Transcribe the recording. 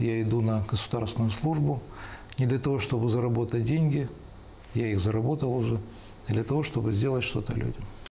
я иду на государственную службу не для того, чтобы заработать деньги, я их заработал уже, а для того, чтобы сделать что-то людям.